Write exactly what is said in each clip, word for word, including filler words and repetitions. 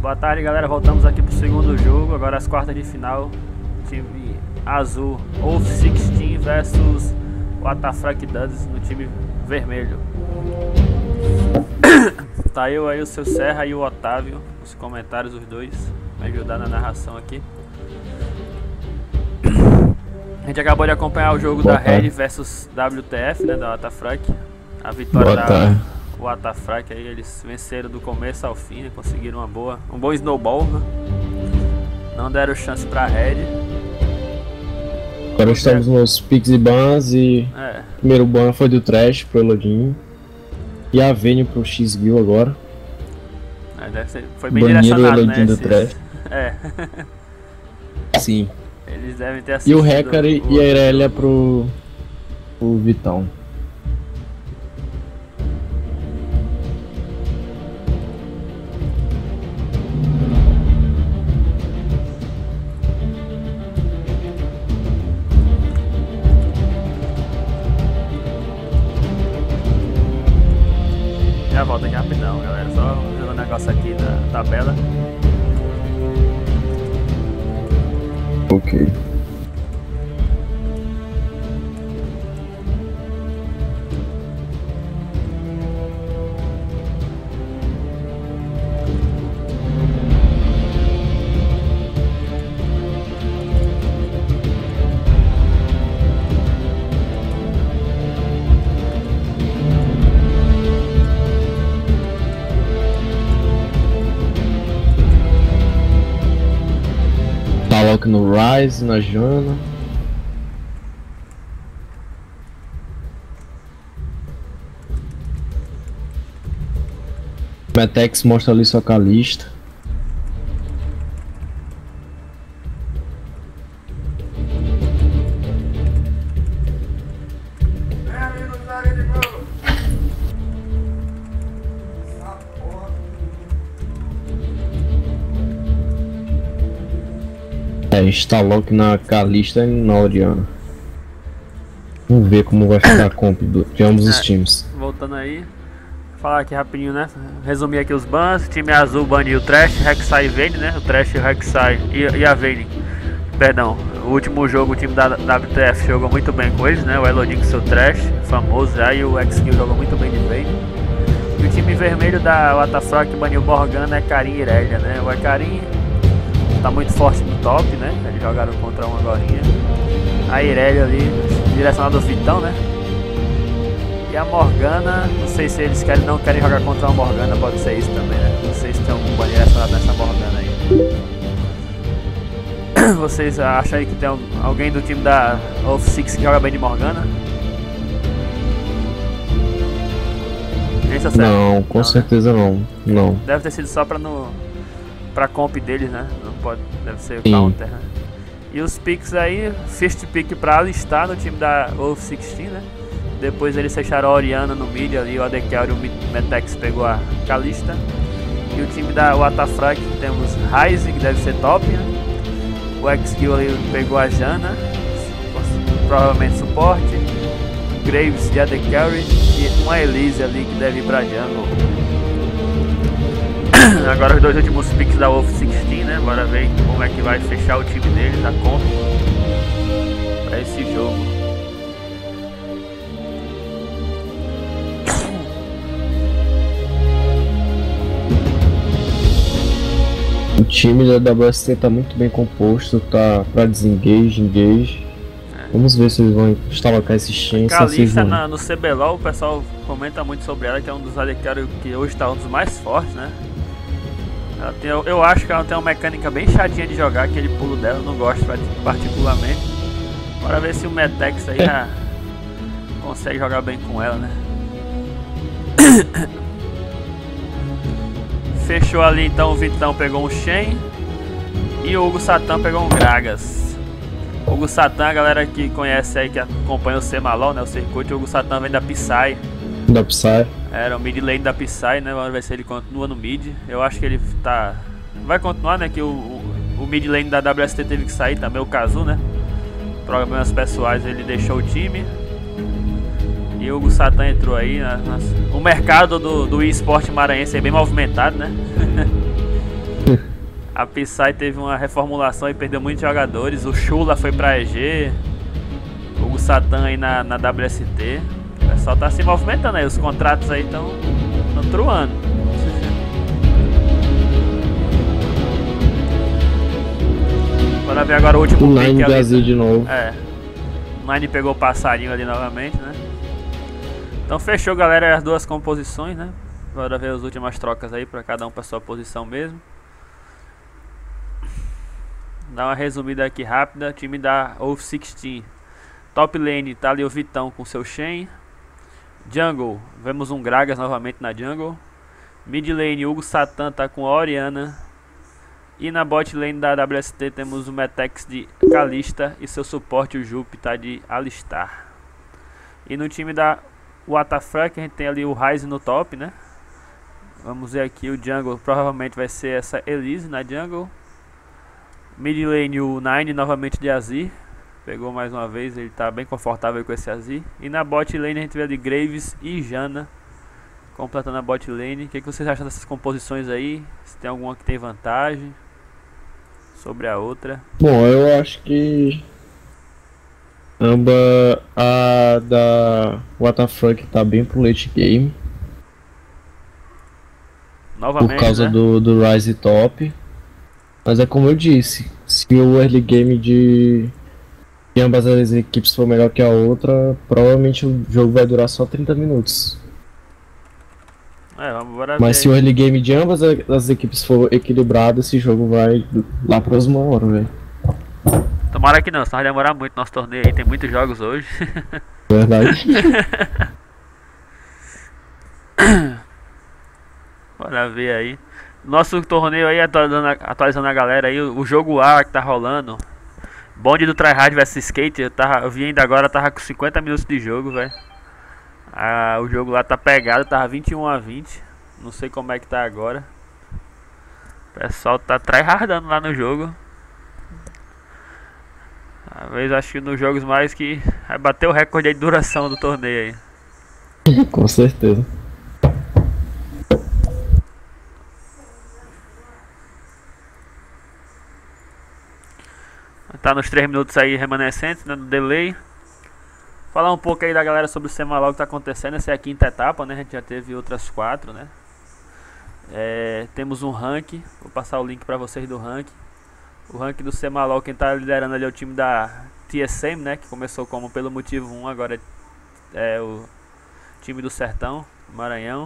Boa tarde, galera, voltamos aqui pro segundo jogo, agora as quartas de final. Time azul, Wolf dezesseis versus o Atafrak Duds no time vermelho. Tá eu aí, o seu Serra e o Otávio, nos comentários os dois, me ajudar na narração aqui. A gente acabou de acompanhar o jogo Boa da Red versus W T F, né, da Atafrak. A vitória Boa da o Atafrak aí, eles venceram do começo ao fim, né, conseguiram uma boa, um bom snowball, né? Não deram chance pra Red. Agora estamos nos picks e bans e é. O primeiro ban foi do Trash pro Elodinho e a Vênio pro X-Gill agora. É, deve ser, foi bem Baniram direcionado, o né? Do Trash. É. Sim. Eles devem ter assistido. E o Hacker e a Irelia pro, pro Vitão. Já volta aqui rapidão, galera. Só ver um negócio aqui da tabela. Ok. Coloque no Rise, na Jana. Metex mostra ali sua Kalista. É, Stalok na Kalista e na Oriana. Vamos ver como vai ficar a comp de ambos é, os times. Voltando aí, falar aqui rapidinho, né? Resumir aqui os bans. O time azul baniu o Trash, Rek'Sai e Vayne, né? O Trash, o Rek'Sai e, e a Vayne. Perdão, o último jogo o time da W T F jogou muito bem com eles, né? O Elodie com seu Trash, famoso já, e o X-Gill jogou muito bem de Vayne. E o time vermelho da Atafrak baniu o Morgana, Ekarim e Irelia, né? O Ekarim tá muito forte no top, né? Eles jogaram contra um agorinha. A Irelia ali, direcionada ao Vitão, né? E a Morgana, não sei se eles querem, não querem jogar contra uma Morgana, pode ser isso também, né? Não sei se tem algum direcionado nessa Morgana aí. Vocês acham aí que tem alguém do time da Wolf dezesseis que joga bem de Morgana? Não, com não, certeza né? não. Não. Deve ter sido só pra no pra comp deles, né? Não pode, deve ser Sim. counter, né? E os picks aí, first pick pra alistar no time da Wolf dezesseis, né? Depois eles fecharam a Oriana no mid ali, o Adekel e o Metex pegou a Kalista. E o time da Atafrak temos Ryze, que deve ser top, né? O X-Gill ali pegou a Jana, provavelmente suporte. Graves de A D Carry e uma Elise ali que deve ir pra jungle. Agora os dois últimos picks da Wolf dezesseis, né? Bora ver como é que vai fechar o time deles, a comp pra esse jogo. O time da W S T tá muito bem composto, tá pra desengage, engage. É. Vamos ver se eles vão estalocar esse chance. Kalista na, no C B L O, o pessoal comenta muito sobre ela, que é um dos A D Carry que hoje tá um dos mais fortes, né? Ela tem, eu, eu acho que ela tem uma mecânica bem chatinha de jogar, aquele pulo dela, eu não gosto particularmente. Bora ver se o Metex aí já consegue jogar bem com ela, né? Fechou ali então, o Vitão pegou um Shen e o Hugo Satan pegou um Gragas. O Hugo Satan, a galera que conhece aí, que acompanha o Semalol, né, o circuito, o Hugo Satan vem da Psy. Da Psy. Era o mid lane da Psy, né, vamos ver se ele continua no mid. Eu acho que ele tá... vai continuar, né, que o, o, o mid lane da W S T teve que sair também, o Kazu, né. Problemas pessoais, ele deixou o time. E o Hugo Satan entrou aí, né? O mercado do, do eSport maranhense é bem movimentado, né? A Psy teve uma reformulação e perdeu muitos jogadores. O Chula foi pra E G. O Satan aí na, na W S T. O pessoal tá se movimentando aí. Os contratos aí estão truando. Bora ver agora o último o Nine ali, de novo. É. O Nine pegou o passarinho ali novamente, né? Então fechou, galera, as duas composições, né? Bora ver as últimas trocas aí pra cada um pra sua posição mesmo. Dá uma resumida aqui rápida. Time da Wolf dezesseis. Top lane tá ali o Vitão com seu Shen. Jungle, vemos um Gragas novamente na jungle. Mid lane, Hugo Satan tá com a Orianna. E na bot lane da W S T temos o Metex de Kalista. E seu suporte, o Jup, tá de Alistar. E no time da Watafrag a gente tem ali o Ryze no top, né? Vamos ver aqui o jungle, provavelmente vai ser essa Elise na jungle. Mid lane, o Nine novamente de Azir. Pegou mais uma vez, ele tá bem confortável com esse Azir. E na bot lane a gente vê ali Graves e Janna completando a bot lane. O que, que vocês acham dessas composições aí? Se tem alguma que tem vantagem sobre a outra? Bom, eu acho que amba a da Watafrag tá bem pro late game. Novamente, por causa né? do, do Ryze top. Mas é como eu disse, se o early game de, de ambas as equipes for melhor que a outra, provavelmente o jogo vai durar só trinta minutos. É, vamos bora Mas ver se aí. o early game de ambas as equipes for equilibrado, esse jogo vai lá pras uma hora, velho. Tomara que não, senão vai demorar muito nosso torneio aí, tem muitos jogos hoje. Verdade. Bora ver aí. Nosso torneio aí, atualizando a, atualizando a galera aí, o, o jogo A que tá rolando. Bonde do Tryhard versus Skate, eu, tava, eu vi ainda agora, tava com cinquenta minutos de jogo, velho. Ah, o jogo lá tá pegado, tava vinte e um a vinte. Não sei como é que tá agora. O pessoal tá tryhardando lá no jogo. Talvez acho que nos jogos mais que vai bater o recorde aí de duração do torneio aí. Com certeza. Tá nos três minutos aí remanescentes, né, no delay. Falar um pouco aí da galera sobre o Semalog que tá acontecendo. Essa é a quinta etapa, né? A gente já teve outras quatro, né? É, temos um rank. Vou passar o link pra vocês do rank. O rank do Semalog, quem tá liderando ali é o time da T S M, né? Que começou como pelo motivo um, agora é o time do Sertão, Maranhão.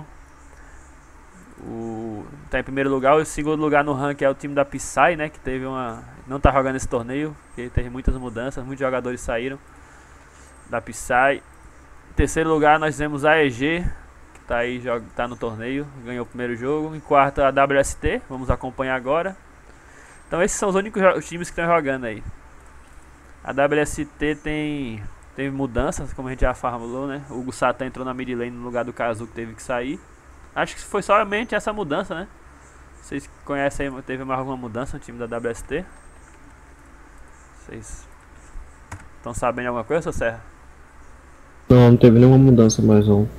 O, tá em primeiro lugar. O segundo lugar no ranking é o time da Psy, né? Que teve uma. Não tá jogando esse torneio, porque teve muitas mudanças, muitos jogadores saíram da Psy. Em terceiro lugar nós temos a E G, que tá aí, joga, tá no torneio, ganhou o primeiro jogo. Em quarto a W S T, vamos acompanhar agora. Então esses são os únicos os times que estão jogando aí. A W S T tem, tem mudanças, como a gente já falou, né? O Hugo Satan entrou na mid lane no lugar do Kazu, que teve que sair. Acho que foi somente essa mudança, né? Vocês conhecem aí, teve mais alguma mudança no time da W S T? Vocês estão sabendo de alguma coisa, seu Serra? Não, não teve nenhuma mudança mais não.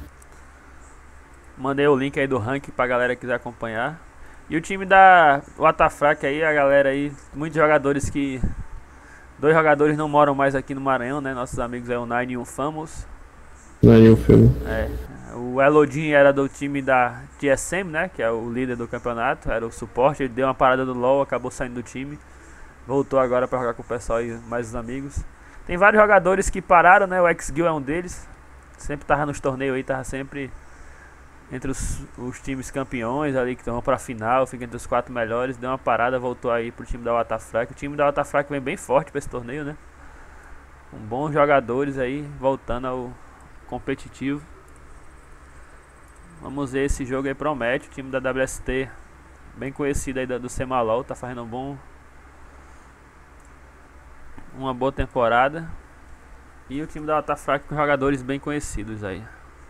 Mandei o link aí do ranking pra galera que quiser acompanhar. E o time da Watafrag aí, a galera aí, muitos jogadores que... Dois jogadores não moram mais aqui no Maranhão, né? Nossos amigos é o Nine e o Famous. Aí o filme. É. O Elodin era do time da T S M, né? Que é o líder do campeonato, era o suporte. Ele deu uma parada do LoL, acabou saindo do time. Voltou agora pra jogar com o pessoal e mais os amigos. Tem vários jogadores que pararam, né? O X-Gill é um deles. Sempre tava nos torneios aí, tava sempre entre os, os times campeões ali que vão pra final, fica entre os quatro melhores. Deu uma parada, voltou aí pro time da Watafrag. O time da Watafrag vem bem forte pra esse torneio, né? Com bons jogadores aí, voltando ao competitivo. Vamos ver, esse jogo aí promete. O time da W S T, bem conhecido aí do Semalog, tá fazendo um bom... Uma boa temporada. E o time da Watafrag com jogadores bem conhecidos aí.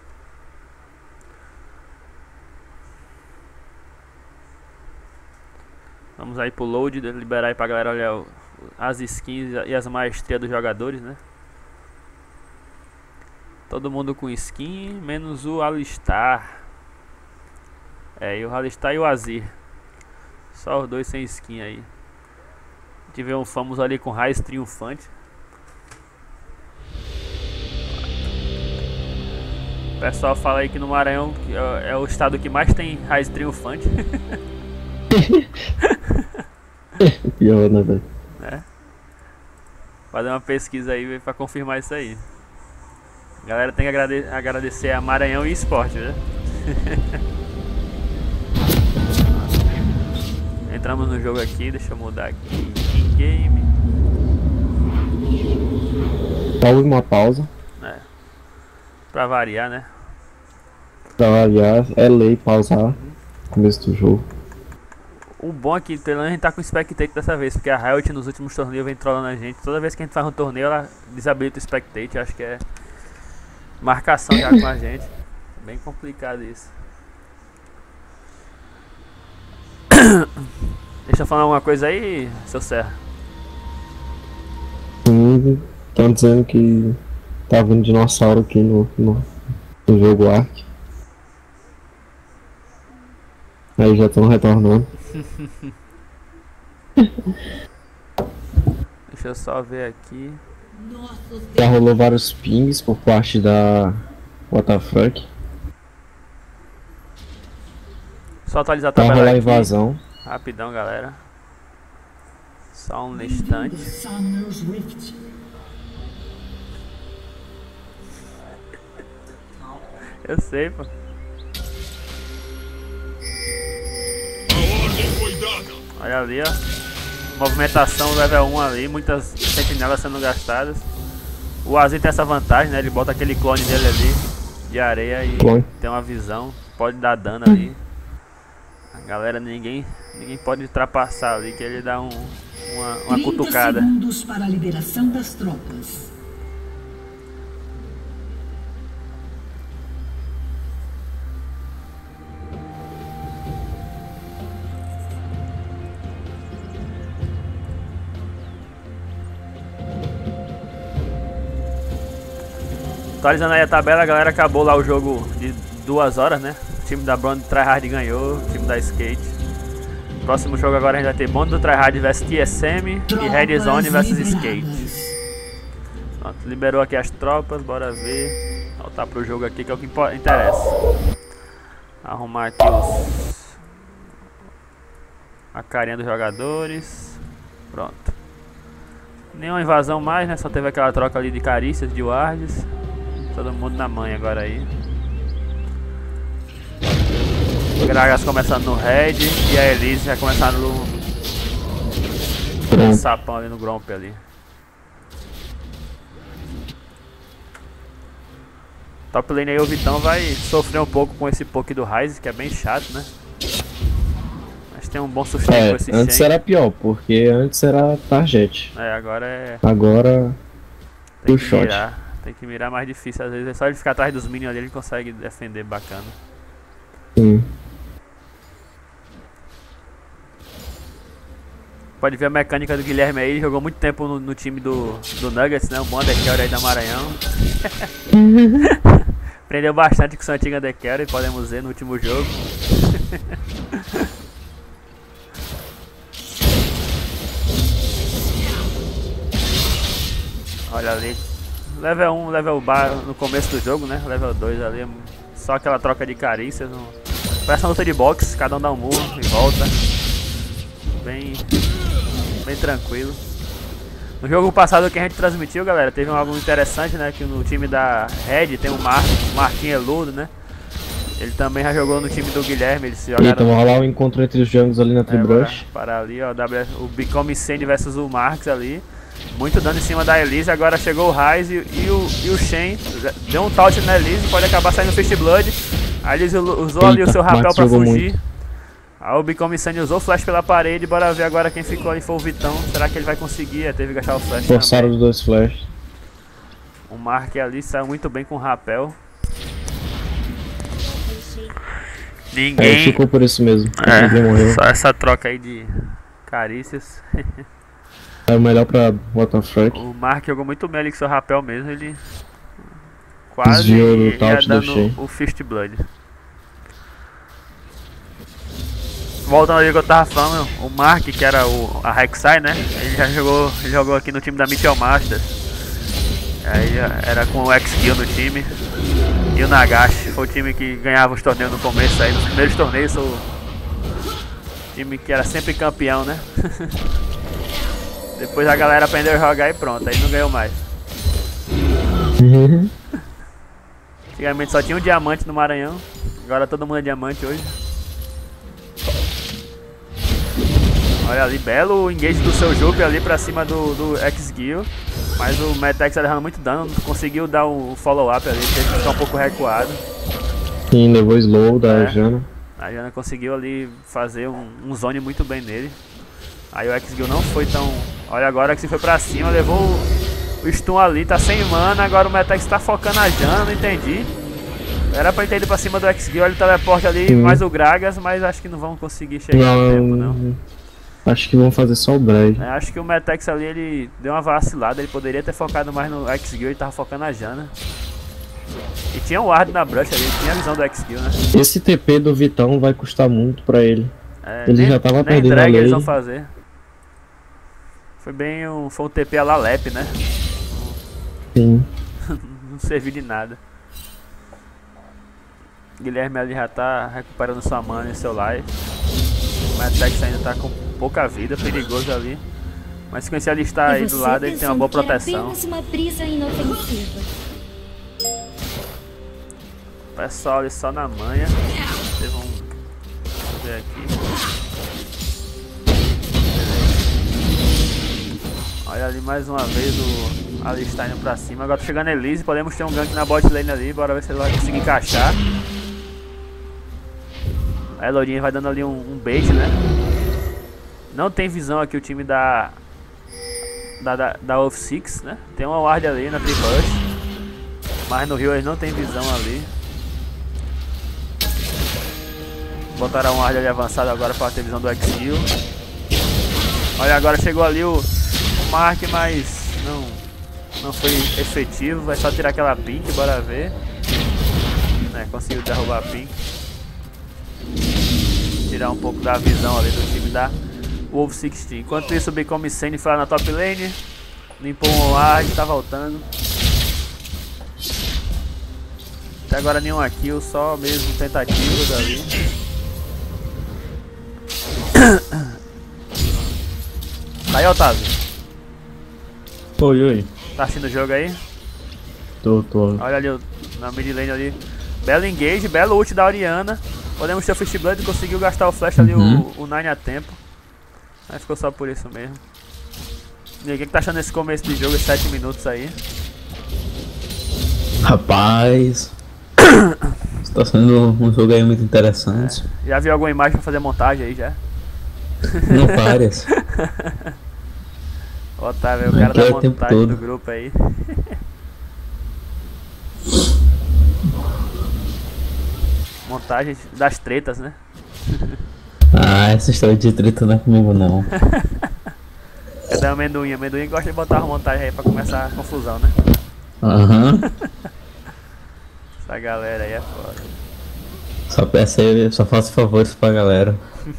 Vamos aí pro load, liberar aí pra galera olhar as skins e as maestrias dos jogadores, né? Todo mundo com skin, menos o Alistar. É, e o Alistar e o Azir. Só os dois sem skin aí. Tive um famoso ali com raiz triunfante. O pessoal fala aí que no Maranhão que é, é o estado que mais tem raiz triunfante. Pior, né, velho? É. Fazer uma pesquisa aí pra confirmar isso aí. A galera tem que agrade agradecer a Maranhão e Esporte, né? Entramos no jogo aqui, deixa eu mudar aqui em game. Só uma pausa. É. Pra variar, né? Pra variar, é lei pausar. Começo do jogo. O bom é que pelo menos a gente tá com o Spectate dessa vez, porque a Riot nos últimos torneios vem trollando a gente. Toda vez que a gente faz um torneio, ela desabilita o Spectate. Acho que é marcação já com a gente. Bem complicado isso. Deixa eu falar uma coisa aí, seu Serra. Estão dizendo que tá vindo dinossauro aqui no, no, no jogo Ark. Aí já estão retornando. Deixa eu só ver aqui. Já rolou vários pings por parte da What the fuck. Só atualizar a Vai tabela rolar aqui. invasão. Rapidão, galera. Só um instante. Eu sei, pô. Olha ali, ó. Movimentação level um ali, muitas sentinelas sendo gastadas. O Azir tem essa vantagem, né? Ele bota aquele clone dele ali de areia e Clone. tem uma visão. Pode dar dano ali. A galera, ninguém, ninguém pode ultrapassar ali, que ele dá um, uma, uma cutucada. Segundos para a liberação das tropas. Atualizando aí a tabela, a galera acabou lá o jogo de duas horas, né? O time da Bond do Tryhard ganhou, o time da Skate. Próximo jogo agora a gente vai ter Bond do Tryhard versus T S M e Red Zone versus Skate. Pronto, liberou aqui as tropas, bora ver. Voltar pro jogo aqui que é o que interessa. Arrumar aqui os... a carinha dos jogadores. Pronto. Nenhuma invasão mais, né? Só teve aquela troca ali de carícias, de wards. Todo mundo na manha agora aí. O Gragas começando no Red e a Elise já começando no, no sapão ali no Gromp ali. Top lane aí o Vitão vai sofrer um pouco com esse poke do Ryze, que é bem chato, né? Mas tem um bom sustento É, com esse antes Shen. era pior, porque antes era target. É, agora é... Agora Tem o que shot. mirar, tem que mirar mais difícil. Às vezes é só ele ficar atrás dos minions ali, ele consegue defender bacana. Sim. Pode ver a mecânica do Guilherme aí, ele jogou muito tempo no, no time do, do Nuggets, né? O bom Undercarry aí da Maranhão. Aprendeu bastante com o Santinho Undercarry, podemos ver no último jogo. Olha ali. Level um, level bar no começo do jogo, né? Level dois ali, só aquela troca de carícias. No... Parece uma luta de boxe, cada um dá um murro e volta. Bem, bem tranquilo. No jogo passado que a gente transmitiu, galera, teve algo interessante, né? Que no time da Red tem o Mar... Marquinhos Eludo, né? Ele também já jogou no time do Guilherme, eles se jogaram... Então vai rolar um encontro entre os jungles ali na Tribrush. É, para ali, ó, w... o Become Sandy versus o Marx ali. Muito dano em cima da Elise, agora chegou o Ryze e, e, o, e o Shen deu um taunt na Elise, pode acabar saindo o Fist Blood. A Elise usou ali o seu rapel pra fugir. Aí o Become Sandy usou o flash pela parede, bora ver agora quem ficou ali foi o Vitão. Será que ele vai conseguir? É, teve que gastar o flash. Forçaram também. os dois flash. O Mark ali saiu muito bem com o rapel. Ninguém... É, ficou por isso mesmo. É, Ninguém morreu. só essa troca aí de carícias. É o melhor pra What the fuck. O Mark jogou muito bem ali com seu rapel mesmo, ele quase Desviou do ia taunt do dando Shen. o Fist Blood. voltando ali que eu tava falando, o Mark, que era o, a Rek'Sai, né? Ele já jogou, ele jogou aqui no time da Mythical Masters. Aí era com o X-Kill no time. E o Nagashi foi o time que ganhava os torneios no começo aí. Nos primeiros torneios, o time que era sempre campeão, né? Depois a galera aprendeu a jogar e pronto, aí não ganhou mais. Uhum. Antigamente só tinha um diamante no Maranhão, agora todo mundo é diamante hoje. Olha ali, belo engage do seu Jupe ali pra cima do, do X-Gill. Mas o Metex tá levando muito dano, não conseguiu dar o follow-up ali, teve que ficar um pouco recuado. Sim, levou slow da É. Jana. A Jana conseguiu ali fazer um, um zone muito bem nele. Aí o X-Gill não foi tão... Olha agora que se foi pra cima, levou o, o stun ali, tá sem mana. Agora o Metex tá focando a Jana, não entendi. Era pra ele ter ido pra cima do X-Gill, ele teleporta ali, Sim. mais o Gragas, mas acho que não vão conseguir chegar no tempo, não. Acho que vão fazer só o Brave. É, acho que o Metex ali, ele deu uma vacilada, ele poderia ter focado mais no X-Gill, ele tava focando a Jana. E tinha um ward na brush ali, tinha a visão do X-Gill, né? Esse T P do Vitão vai custar muito pra ele. É, Ele nem, já tava nem perdendo a drag eles lei. vão fazer. Foi bem um, foi um T P a la Lep, né? Sim. Não serviu de nada. Guilherme ali já tá recuperando sua mana e seu life. O Metex ainda tá com pouca vida, perigoso ali. Mas com esse alistar aí do lado, ele tem uma boa proteção. Uma brisa inofensiva. O pessoal ali só na manha. Teve um... Deixa eu ver aqui. Olha ali mais uma vez o alistar indo pra cima. Agora tá chegando a Elise, podemos ter um gank na bot lane ali. Bora ver se ele vai conseguir encaixar. A Elodinha vai dando ali um, um bait, né? Não tem visão aqui o time da Da, da, da Wolf Six, né? Tem uma ward ali na Tribush. Mas no Rio eles não tem visão ali. Botaram uma ward ali avançada agora para ter visão do X-Kill. Olha, agora chegou ali o, o Mark, mas não, não foi efetivo. Vai só tirar aquela pink, bora ver. É, conseguiu derrubar a pink. Tirar um pouco da visão ali do time da Wolf sixteen. Enquanto isso, o Become Sane foi lá na top lane. Limpou um ward, tá voltando. Até agora nenhuma kill, só mesmo tentativas ali. Tá aí, Otávio? Oi, oi. Tá assistindo o jogo aí? Tô, tô. Olha ali na mid lane ali. Belo engage, belo ult da Orianna. Podemos ter o Fist Blood, conseguiu gastar o flash ali, Uhum. o, o Nine a tempo. Aí ficou só por isso mesmo. E aí, o que, que tá achando desse começo de jogo, esses sete minutos aí? Rapaz, está sendo um jogo aí muito interessante. É. Já viu alguma imagem pra fazer montagem aí já? Não várias. Otávio é o cara Aqui da é o tempo montagem todo. do grupo aí. Montagem das tretas, né? Ah, essa história de treta não é comigo não. Cadê o amendoim? Amendoim gosta de botar uma montagem aí pra começar a confusão, né? Aham. Essa galera aí é foda. Só peço aí, só faço favores pra galera.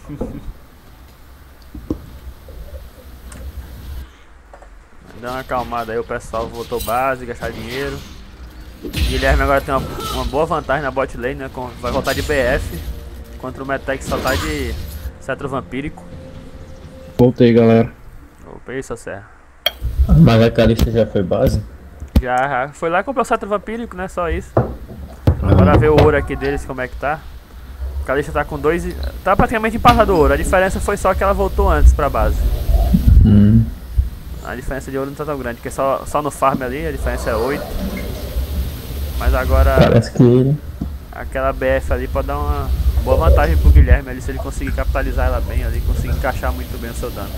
Dá uma acalmada aí, o pessoal voltou base, gastar dinheiro. Guilherme agora tem uma, uma boa vantagem na bot lane, né? Com, vai voltar de B F. Contra o Metex só tá de cetro vampírico. Voltei, galera. Opa, isso, Serra. Mas a Calista já foi base? Já, já foi lá e comprou o cetro vampírico, né? Só isso. Bora ver o ouro aqui deles, como é que tá. O Calista tá com dois. e- Tá praticamente empatado o ouro. A diferença foi só que ela voltou antes pra base. Hum. A diferença de ouro não tá tão grande, porque só, só no farm ali a diferença é oito. Mas agora Parece que ele. aquela B F ali pode dar uma boa vantagem pro Guilherme ali, se ele conseguir capitalizar ela bem ali, conseguir encaixar muito bem o seu dano.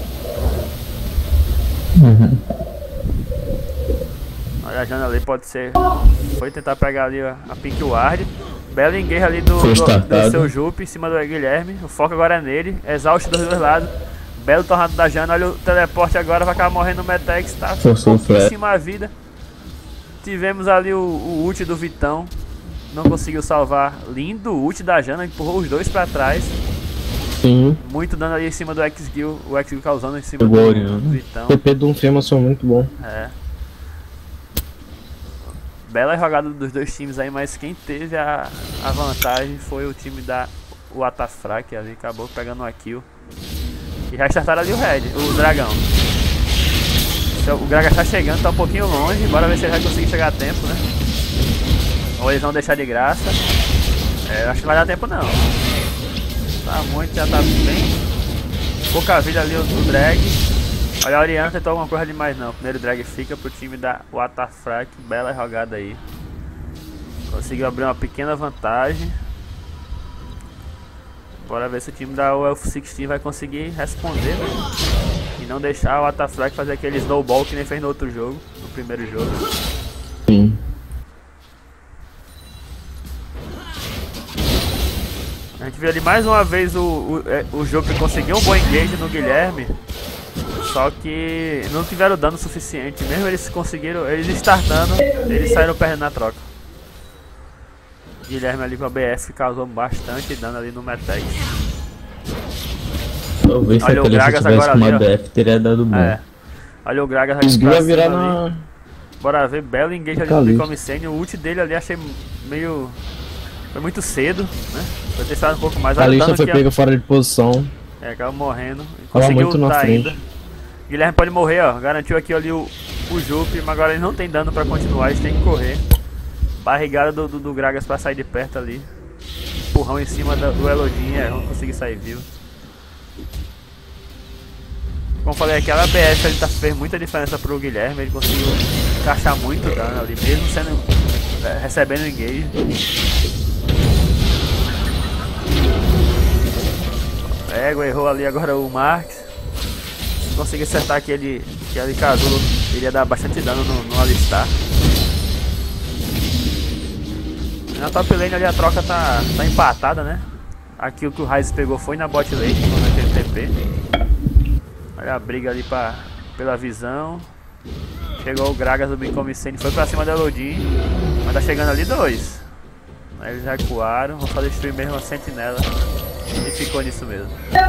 Uhum. Olha, a Jana ali pode ser. Foi tentar pegar ali a, a Pink Ward. Belo engage ali do, Foi do, do startado. seu Jupe em cima do Guilherme. O foco agora é nele. Exausto dos dois lados. Belo tornado da Jana. Olha o teleporte agora. Vai acabar morrendo o Metex. Tá Forçou o flash. pouquíssima a vida. Tivemos ali o, o ult do Vitão. Não conseguiu salvar. Lindo o ult da Jana. Empurrou os dois pra trás. Sim. Muito dano ali em cima do X-Gill, o X-Gill causando em cima O do Orion. Vitão. O T P do Infamous foi muito bom. É. Bela jogada dos dois times aí, mas quem teve a, a vantagem foi o time da o Atafrak, ali acabou pegando uma kill. E já startaram ali o Red, o Dragão. O Gragas tá chegando, tá um pouquinho longe, bora ver se ele vai conseguir chegar a tempo, né? Ou eles vão deixar de graça. É, eu acho que não vai dar tempo não. Tá muito, já tá bem. Pouca vida ali o, o drag. Olha, a Oriana tentou alguma coisa demais não. O primeiro drag fica pro time da Atafrak. Bela jogada aí. Conseguiu abrir uma pequena vantagem. Bora ver se o time da U F dezesseis vai conseguir responder, né? E não deixar o Atafrak fazer aquele snowball que nem fez no outro jogo, no primeiro jogo. Sim. A gente viu ali mais uma vez o, o, o jogo que conseguiu um bom engage no Guilherme. Só que não tiveram dano suficiente. Mesmo eles conseguiram, eles startando, eles saíram perdendo na troca. Guilherme ali com a B F causou bastante dano ali no Metex. Talvez se olha o Gragas agora com uma ali, B F teria dado bom. É. Olha o Gragas ali Conseguiu pra virar cima na... ali. Bora ver, belo engage ali no Bicomicene. O ult dele ali achei meio... Foi muito cedo, né? Foi testado um pouco mais. A lista foi pega fora de posição. É, acabou morrendo. Conseguiu muito na frente. Ainda. Guilherme pode morrer, ó. Garantiu aqui ali o, o Jupe, mas agora ele não tem dano pra continuar, eles tem que correr. Barrigada do, do, do Gragas pra sair de perto ali. Empurrão em cima do, do Elodin, é, não conseguir sair vivo. Como falei, aquela B F ele tá, fez muita diferença pro Guilherme, ele conseguiu encaixar muito dano ali, mesmo sendo é, recebendo engage. Ego errou ali agora o Marx. Se conseguir acertar aquele, aquele casulo, iria dar bastante dano no, no Alistar. Na top lane ali a troca tá, tá empatada, né? Aqui o que o Ryze pegou foi na bot lane, naquele T P. Olha a briga ali pra, pela visão. Chegou o Gragas do Bicomicene, foi pra cima da Elodin. Mas tá chegando ali dois. Aí eles recuaram, vão só destruir mesmo a sentinela. E ficou nisso mesmo.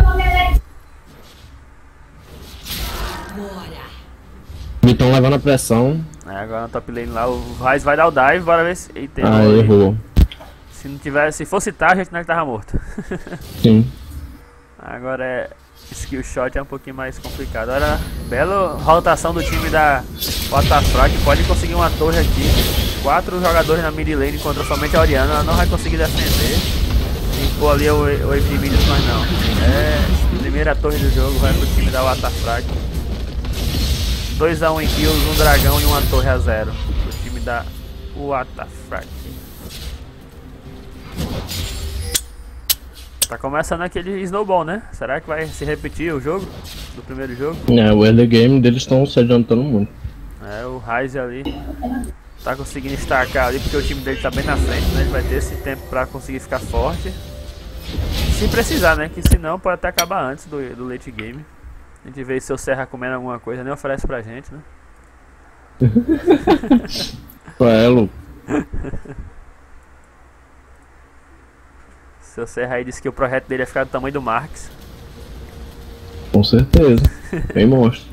Vitão levando a pressão. É, agora na top lane lá, o Ryze vai dar o dive, bora ver se... Eita, ah, errou. errou. Se não tivesse, se fosse tarde, a gente não tava morto. Sim. Agora é... Skill shot é um pouquinho mais complicado. Agora, bela rotação do time da Atafrak. Pode conseguir uma torre aqui. Quatro jogadores na mid lane contra somente a Oriana. Ela não vai conseguir defender. Limpou ali o wave de minions, mas não. É, primeira torre do jogo vai pro time da Atafrak. dois a um em kills, um dragão e uma torre a zero. Pro time da Atafrak. Tá começando aquele snowball, né? Será que vai se repetir o jogo? Do primeiro jogo? É, o early game deles estão se adiantando muito. É, o Ryze ali tá conseguindo estacar ali porque o time dele tá bem na frente, né? Ele vai ter esse tempo pra conseguir ficar forte. Se precisar, né? Que senão pode até acabar antes do, do late game. A gente vê se o Serra comendo alguma coisa, nem oferece pra gente, né? É, louco. Seu Serra aí disse que o projeto dele ia ficar do tamanho do Marx. Com certeza. Bem monstro.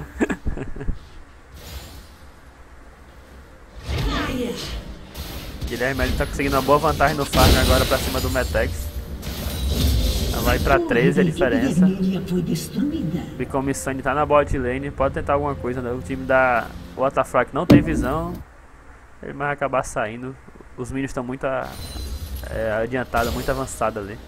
Guilherme ele tá conseguindo uma boa vantagem no farm agora pra cima do Metex. Vai pra treze a diferença. Bicomicene tá na bot lane, pode tentar alguma coisa, né? O time da Atafrak não tem visão. Ele vai acabar saindo. Os minions estão muito a, é, adiantados, muito avançados ali.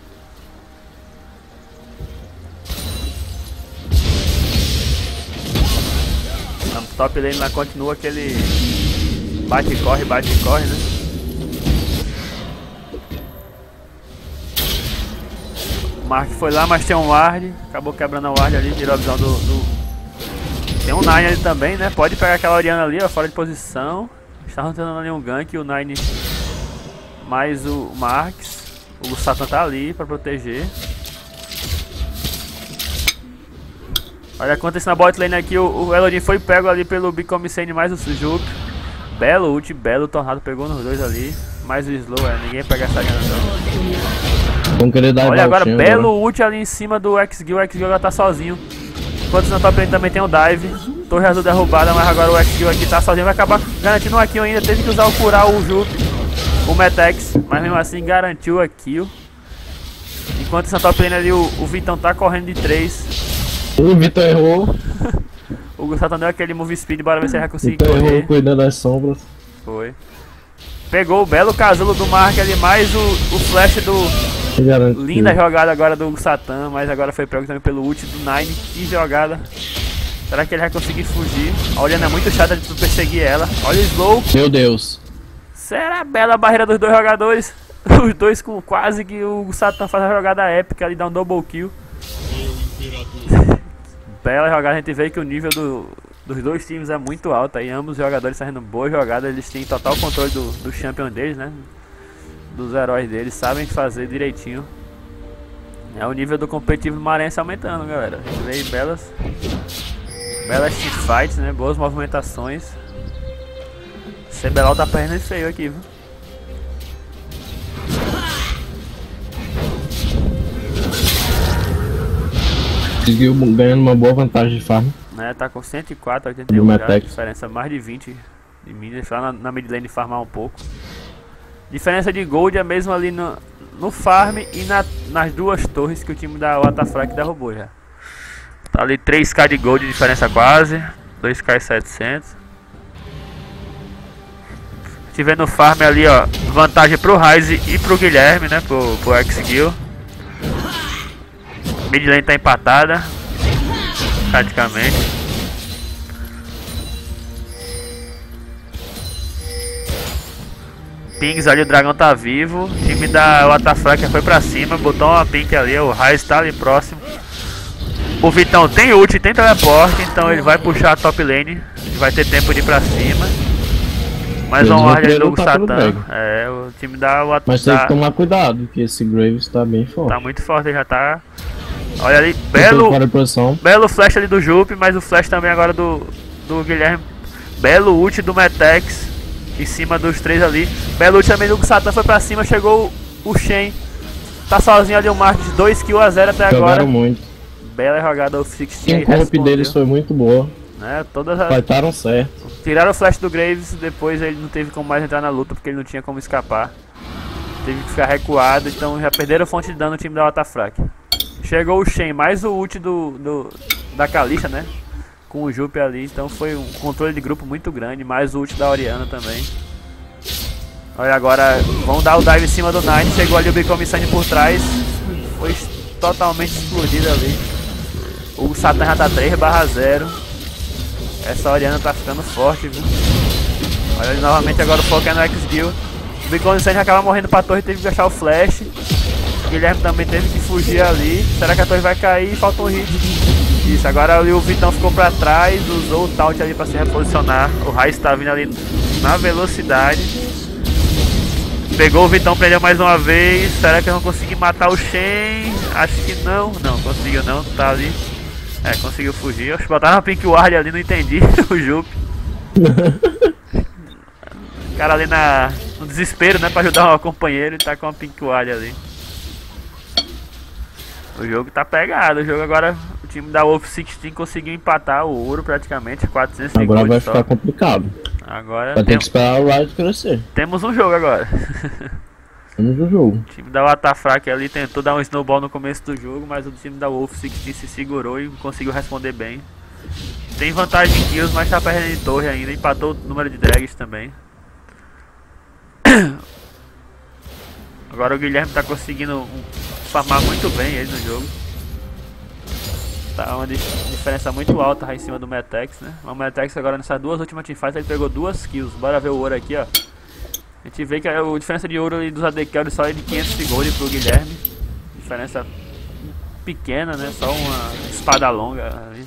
Na top lane lá continua aquele bate corre, bate corre, né? O Mark foi lá, mas tem um ward. Acabou quebrando a ward ali, tirou a visão do, do... Tem um Nine ali também, né? Pode pegar aquela Oriana ali, ó, fora de posição. Estavam tentando ali um gank, o Nine mais o Marx. O Satan tá ali pra proteger. Olha, acontece na bot lane aqui, o, o Elodin foi pego ali pelo Bicomicene mais o Jupe. Belo ult, belo, o Tornado pegou nos dois ali. Mais o Slow, é, ninguém pega essa grana não. Vamos querer dar Olha agora, Shen belo ult ali em cima do X-Gil. O X-Gil agora tá sozinho. Enquanto na top lane também tem o dive. Torre azul derrubada, mas agora o X-Gil aqui tá sozinho. Vai acabar garantindo uma kill ainda. Teve que usar o curar o Jup, o Metex. Mas mesmo assim garantiu a kill. Enquanto na top lane ali o, o Vitão tá correndo de três. O Vitor errou. O Gustavo deu aquele move speed, bora ver se ele vai conseguir Vitor correr. errou cuidando das sombras. Foi. Pegou o belo casulo do Mark ali, mais o, o flash do... Linda jogada agora do Satan, mas agora foi pego também pelo ult do Nine. Que jogada. Será que ele vai conseguir fugir? A Orianna é muito chata de tu perseguir ela. Olha o slow. Meu Deus. Será bela a barreira dos dois jogadores. Os dois com quase que o Satan faz a jogada épica ali, dá um double kill. Bela jogada, a gente vê que o nível do, dos dois times é muito alto aí. Ambos os jogadores fazendo boas jogadas, eles têm total controle do, do champion deles, né? Dos heróis deles, sabem fazer direitinho. É o nível do competitivo marense aumentando, galera. A gente vê aí belas Belas teamfights, né? Boas movimentações. C B L O tá perdendo feio aqui, viu? Conseguiu ganhando uma boa vantagem de farm. Né, tá com cento e quatro, oitenta e um já, diferença mais de vinte de mid. Deixa lá na, na mid lane farmar um pouco. Diferença de gold é mesmo ali no, no farm e na, nas duas torres que o time da Watafrak derrubou já. Tá ali três K de gold de diferença quase, dois K e setecentos. Tive no farm ali, ó, vantagem pro Ryze e pro Guilherme, né, pro, pro X-Gil. Mid lane tá empatada, praticamente. Pings ali, o dragão tá vivo. O time da Watafrak foi pra cima, botou uma pink ali, o Ryze tá ali próximo. O Vitão tem ult, tem teleporte, então ele vai puxar a top lane. Vai ter tempo de ir pra cima. Mais um ward ali do Satan. É, o time da Watafrak. Mas tem que tomar cuidado, porque esse Graves tá bem forte. Tá muito forte, ele já tá. Olha ali, belo, belo flash ali do Jupe, mas o flash também agora do, do Guilherme. Belo ult do Metex em cima dos três ali. Belo ult também do Satan, foi pra cima, chegou o, o Shen. Tá sozinho ali o Marcos, dois kills a zero até Jogaram agora. Muito. Bela jogada do sixteen. A comp deles foi muito boa. Né, todas as... Fightaram certo. Tiraram o flash do Graves, depois ele não teve como mais entrar na luta porque ele não tinha como escapar. Teve que ficar recuado, então já perderam fonte de dano no time da Watafrak. Chegou o Shen, mais o ult do, do, da Kalista, né? Com o Jupe ali, então foi um controle de grupo muito grande, mais o ult da Orianna também. Olha agora, vão dar o dive em cima do Nine, chegou ali o Become Sunny por trás. Foi totalmente explodido ali. O Satan já tá três barra zero. Essa Orianna tá ficando forte, viu? Olha ali novamente agora o foco é no X-Gil. O Become Sunny acaba morrendo pra torre, teve que achar o flash. O Guilherme também teve que fugir ali. Será que a torre vai cair? Falta um hit. Isso, agora ali o Vitão ficou pra trás. Usou o taunt ali pra se reposicionar. O Ryze tá vindo ali na velocidade. Pegou o Vitão, prendeu mais uma vez. Será que vão conseguir matar o Shen? Acho que não. Não, conseguiu não. Tá ali. É, conseguiu fugir. Acho que botaram uma Pink Ward ali, não entendi. O Jupe. O cara ali na, no desespero, né? Pra ajudar o companheiro e tá com uma Pink Ward ali. O jogo tá pegado, o jogo agora, o time da Wolf sixteen conseguiu empatar o ouro praticamente, quatrocentos e agora vai só. ficar complicado. Agora vai tem... ter que esperar o Riot crescer. Temos um jogo agora. Temos um jogo. O time da Watafrak ali tentou dar um snowball no começo do jogo, mas o time da Wolf sixteen se segurou e conseguiu responder bem. Tem vantagem em kills, mas tá perdendo em torre ainda, empatou o número de drags também. Agora o Guilherme tá conseguindo um, farmar muito bem ele no jogo. Tá uma diferença muito alta aí em cima do Metex, né? O Metex agora nessas duas últimas teamfights ele pegou duas kills. Bora ver o ouro aqui, ó. A gente vê que a, a diferença de ouro ali dos A D Carry só é de quinhentos de gold pro Guilherme. Diferença pequena, né? Só uma espada longa ali.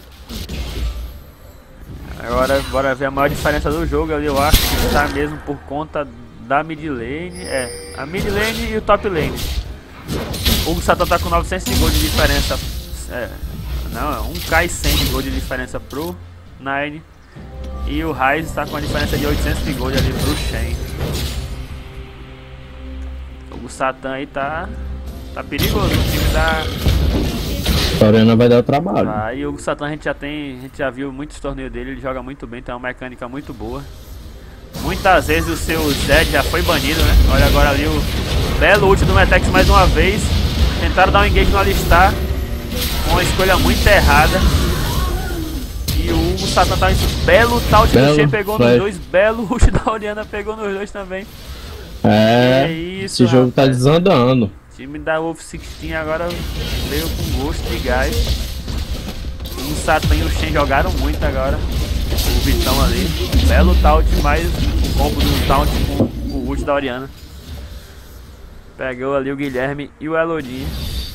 Agora bora ver a maior diferença do jogo ali, eu acho que tá mesmo por conta da mid lane, é, a mid lane e o top lane. O Satan tá com novecentos de gold de diferença, é, não, é um K e cem de gold de diferença pro Nine. E o Ryze tá com a diferença de oitocentos de gold ali pro Shen. O Satan aí tá Tá perigoso, o time da... A Oriana vai dar o trabalho. Ah, e o Satã a gente já tem, a gente já viu muitos torneios dele, ele joga muito bem, tem uma mecânica muito boa. Muitas vezes o seu Zed já foi banido, né? Olha agora ali o belo ult do Metex mais uma vez. Tentaram dar um engage no Alistar, uma escolha muito errada. E o Satã tá em belo taunt do Shen, pegou nos dois, belo ult da Oriana pegou nos dois também. É, é isso, esse jogo rapaz. tá desandando. O time da Wolf dezesseis agora veio com gosto de gás. O Satã e o Shen jogaram muito agora. O Vitão ali. Belo taunt, mais o combo do taunt com o ult da Oriana. Pegou ali o Guilherme e o Elodie.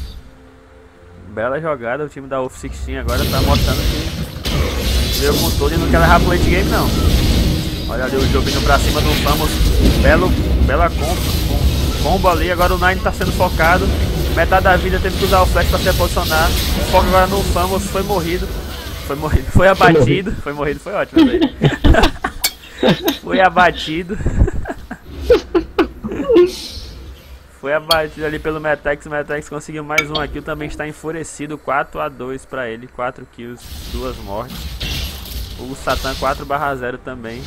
Bela jogada, o time da Wolf dezesseis agora tá mostrando que veio com todo e não quer levar pro late game não. Olha ali o jogo indo pra cima do Famous. Belo, bela combo. Combo ali, agora o Nine tá sendo focado. Metade da vida teve que usar o flash pra se reposicionar. Foco agora no Famous, foi morrido. Foi morrido, foi abatido. Foi morrido, foi ótimo daí. Foi abatido. Foi abatido ali pelo Metex. O Metex conseguiu mais um aqui. Também está enfurecido. quatro a dois pra ele. quatro kills, duas mortes. O Satã quatro barra zero também.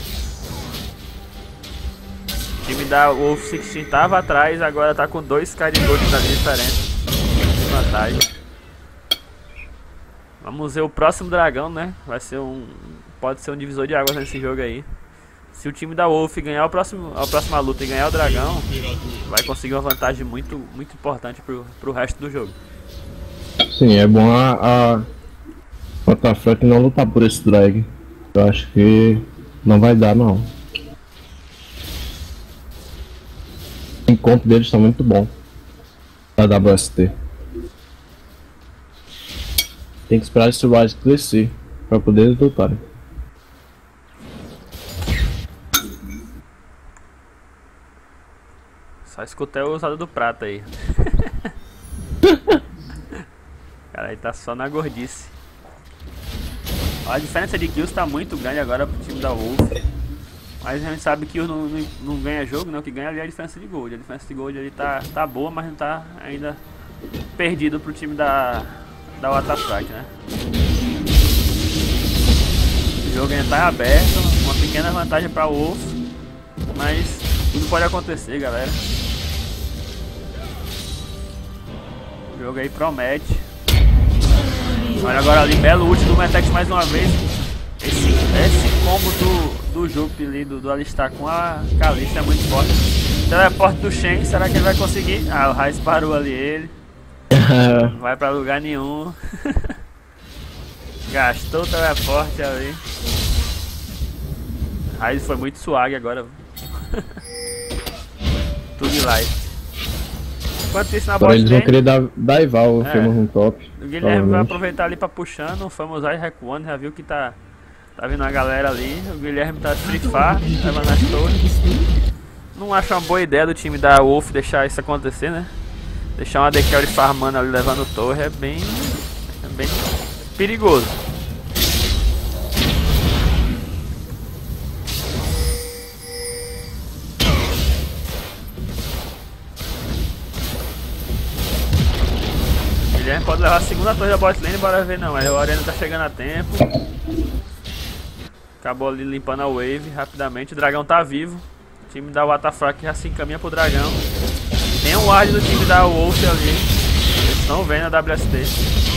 O time da Wolf dezesseis tava atrás, agora tá com dois K de gold na diferença. De vantagem. Vamos ver o próximo dragão, né? Vai ser um. Pode ser um divisor de águas nesse jogo aí. Se o time da Wolf ganhar o próximo, a próxima luta e ganhar o dragão, vai conseguir uma vantagem muito, muito importante pro, pro resto do jogo. Sim, é bom a. a... Otafrag não lutar por esse drag. Eu acho que não vai dar não. O encontro deles está muito bom da W S T. Tem que esperar esse Rise crescer para poder lutar. Só escutei o usado do prata aí. Cara, aí tá só na gordice. A diferença de kills tá muito grande agora pro time da Wolf. Mas a gente sabe que não, não, não ganha jogo, né? O que ganha ali é a diferença de gold. A diferença de gold ali tá, tá boa, mas não tá ainda perdido pro time da, da Watafrag, né? O jogo ainda tá aberto, uma pequena vantagem pra Wolf, mas tudo pode acontecer, galera. O jogo aí promete. Olha agora ali, belo ult do Metex mais uma vez. Esse, esse combo do, do Jup ali, do, do Alistar com a Kalista é muito forte. Teleporte do Shen, será que ele vai conseguir? Ah, o Raiz parou ali ele. Não vai pra lugar nenhum. Gastou o teleporte ali. Raiz foi muito suave agora. Tudo em live. Enquanto isso na bot eles vão lane, querer dar, daivar o É. Famous no top. o Guilherme vai aproveitar ali pra puxando. O Famous aí recuando, já viu que tá, tá vindo a galera ali. O Guilherme tá free far, levando as torres. Não acho uma boa ideia do time da Wolf deixar isso acontecer, né? Deixar uma D Carry farmando ali levando torre é bem, é bem perigoso. Guilherme pode levar a segunda torre da bot lane, bora ver não, mas o Oriana tá chegando a tempo. Acabou ali limpando a wave rapidamente, o dragão tá vivo. O time da Watafrag já se encaminha pro dragão. Tem um ward do time da Wolf ali. Eles estão vendo a W S T.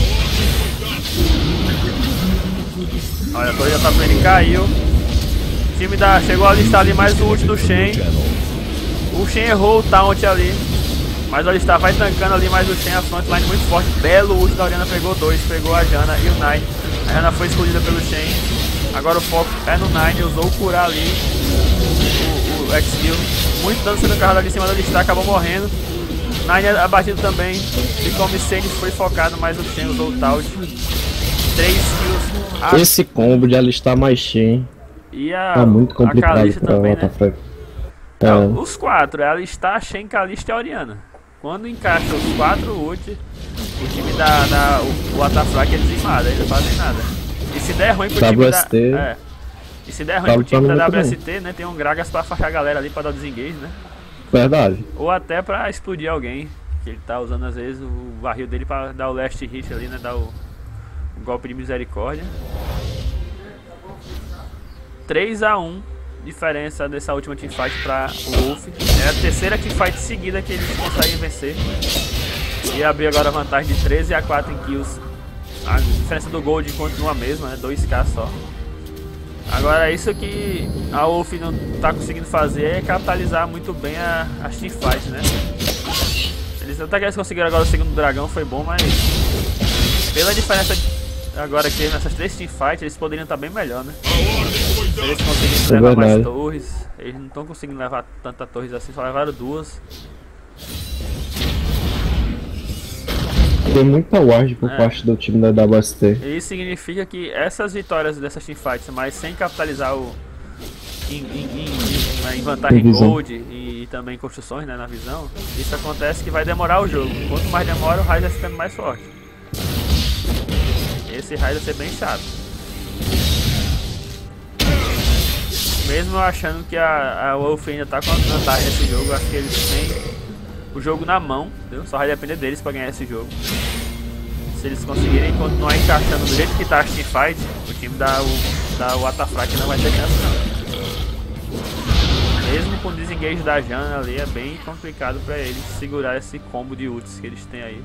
Olha, a torre da top lane caiu. O time da... chegou a listar ali mais o ult do Shen. O Shen errou o taunt ali. Mas o Alistar vai tancando ali mais o Shen, a frontline muito forte. Belo ult da Oriana, pegou dois, pegou a Janna e o Nine. A Janna foi escolhida pelo Shen. Agora o foco é no Nine, usou o curar ali. O, o X-Kill. Muito dano sendo carregado ali em cima do Alistar, acabou morrendo. Nine é abatido também. E como Shen foi focado, mas o Shen usou o taunt. três kills. A... Esse combo de Alistar mais Shen E a, tá muito a complicado Kalista pra também, né? Watafrag. É, É. os quatro, é Alistar, Shen, Kalista e a Oriana. Quando encaixa os quatro ult, o time da, da o, o Watafrag é dizimado, eles não fazem nada. E se der ruim pro W S T, time da... É, e se der ruim tá pro time da lutando W S muito T, né, tem um Gragas pra afastar a galera ali pra dar desengage, né? Verdade. Ou até pra explodir alguém Que ele tá usando às vezes o barril dele pra dar o last hit ali, né? Dar o, o golpe de misericórdia. três a um diferença dessa última teamfight pra o Wolf. É a terceira teamfight seguida que eles conseguem vencer. E abrir agora a vantagem de treze a quatro em kills. A diferença do Gold continua a mesma, né? dois K só. Agora isso que a Wolf não tá conseguindo fazer é capitalizar muito bem a, as teamfights, né? Eles até que eles conseguiram agora o segundo dragão, foi bom, mas pela diferença agora que nessas três teamfights eles poderiam estar bem melhor, né? Se eles conseguirem É levar mais verdade. torres, eles não estão conseguindo levar tantas torres assim, só levaram duas. Tem muita ward por É. parte do time da W S T. E isso significa que essas vitórias dessas teamfights, mas sem capitalizar o em, em, em, em vantagem Em visão. gold e, e também construções, né, na visão, isso acontece que vai demorar o jogo. Quanto mais demora, o raio vai ficando mais forte. Esse raio vai ser bem chato. Mesmo eu achando que a, a Wolf ainda tá com a vantagem nesse jogo, eu acho que eles têm o jogo na mão, entendeu? Só vai depender deles pra ganhar esse jogo. Se eles conseguirem continuar encaixando do jeito que tá a teamfight, o time da, o, da Watafrak não vai ter chance não. Mesmo com o desengage da Jana ali, é bem complicado pra eles segurar esse combo de ults que eles têm aí.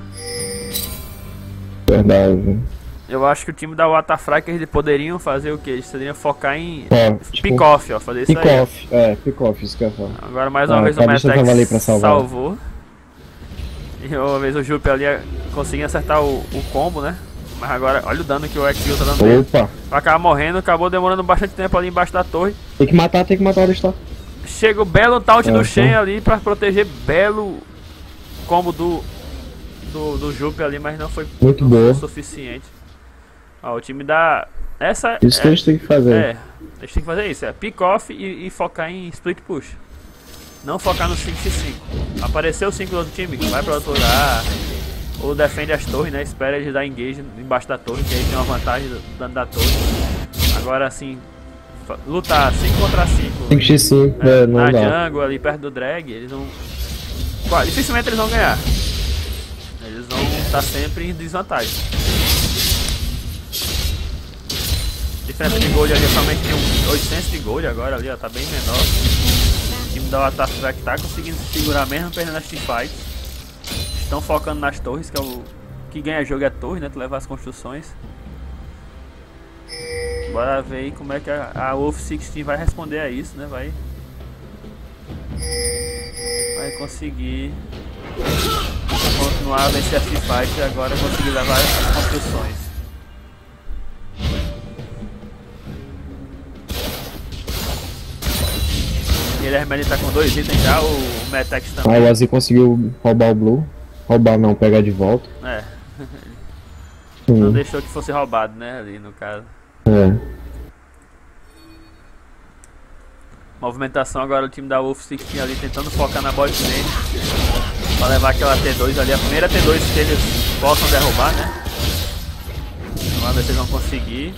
Verdade. Eu acho que o time da Watafrak eles poderiam fazer o que? Eles poderiam focar em Ó, tipo, pick-off, ó, fazer isso Pick aí. off, é, pick off, isso que eu ia falar. Agora mais uma Ah, vez o Cabeça tava ali pra Metex salvar. salvou. E uma vez o Jupe ali conseguiu acertar o, o combo, né? Mas agora, olha o dano que o X-Kill tá dando nele. Opa, Vai acabar morrendo, acabou demorando bastante tempo ali embaixo da torre. tem que matar, tem que matar o está. Chega o belo taunt É, do sim. Shen ali pra proteger belo combo do, do, do Jupe ali, mas não foi, Muito não foi boa. o suficiente. Ó, o time da... Essa Isso que a é, gente tem que fazer. é, a gente tem que fazer isso, é pick off e, e focar em split push. Não focar no cinco por cinco. Apareceu o cinco do outro time, vai pra outro lugar. Ou defende as torres, né? Espera eles dar engage embaixo da torre, que aí tem uma vantagem do dano da torre. Agora assim, fa- lutar cinco contra cinco cinco por cinco, é, é, não na dá. jungle ali perto do drag, eles vão. Qua- Dificilmente eles vão ganhar. Eles vão estar sempre em desvantagem. Diferença de gold ali, somente tem um oitocentos de gold agora ali, ó, tá bem menor. O time da Watafrak tá conseguindo se segurar mesmo perdendo as teamfights. Estão focando nas torres, que é o que ganha jogo é torre, né? Tu leva as construções. Bora ver aí como é que a, a Wolf dezesseis vai responder a isso, né? Vai vai conseguir continuar a vencer as teamfights e agora conseguir levar as construções. Guilherme ele tá com dois itens já, o Metex Aí também. o Azir conseguiu roubar o Blue. Roubar não, pegar de volta. É, não Hum, deixou que fosse roubado, né? Ali no caso. é. Movimentação agora o time da Wolf dezesseis ali tentando focar na bot lane pra levar aquela T dois ali, a primeira T dois que eles possam derrubar, né? Vamos ver se eles vão conseguir.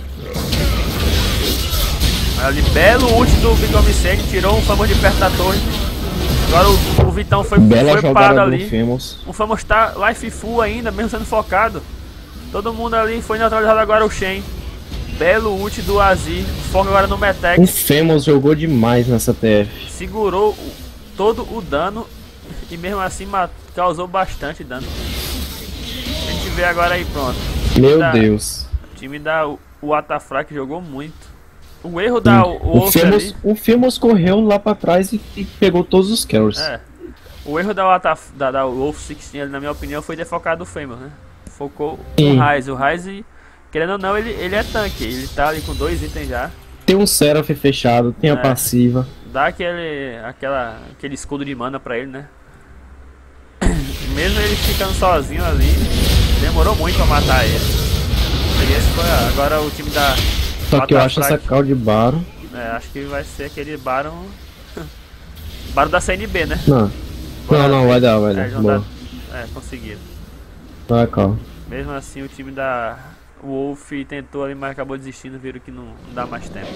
Ali, belo ult do Vitor Vicente, tirou um famoso de perto da torre. Agora o, o Vitão foi, Bela foi parado jogada do ali. Famous. O Famous tá life full ainda, mesmo sendo focado. Todo mundo ali foi neutralizado agora o Shen. Belo ult do Azir, foca agora no O Metex. Famous jogou demais nessa T F. Segurou o- todo o dano e mesmo assim ma- causou bastante dano. A gente vê agora aí, pronto. Meu Da- Deus. O time da Watafrak jogou muito. O erro da O Wolf Famous, ali... o Famous correu lá pra trás e, e pegou todos os carries. É. O erro da, Wataf, da, da Wolf dezesseis, ali, na minha opinião, foi ter focado o Famous, né? Focou Sim. o Ryze. O Ryze, querendo ou não, ele, ele é tanque. Ele tá ali com dois itens já. Tem um Seraph fechado, tem a É. passiva. Dá aquele, aquela, aquele escudo de mana pra ele, né? Mesmo ele ficando sozinho ali, demorou muito pra matar ele. E esse foi a- agora o time da Só que eu acho Watafrak, essa call de Baron. é, acho que vai ser aquele Baron... Baron da C N B, né? Não. Não, não, vai dar, vai É, dar. eles vão Boa. dar- é, conseguiram. Vai, calma. Mesmo assim, o time da Wolf tentou ali, mas acabou desistindo, viram que não, não dá mais tempo.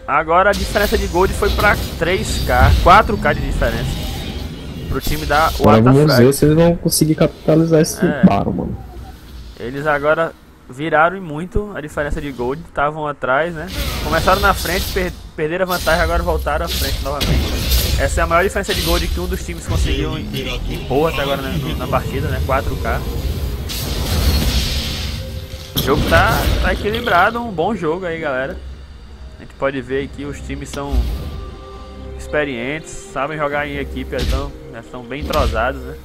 Agora a diferença de gold foi pra três K, quatro K de diferença. Pro time da Agora vamos Watafrag. ver se eles vão conseguir capitalizar esse É. paro, mano. Eles agora viraram e muito a diferença de gold, estavam atrás, né? Começaram na frente, per perderam a vantagem, agora voltaram à frente novamente. Essa é a maior diferença de gold que um dos times conseguiu impor até agora na, na partida, né? quatro K. O jogo tá, tá equilibrado, um bom jogo aí, galera. A gente pode ver que os times são experientes, sabem jogar em equipe, então já estão bem entrosados, né?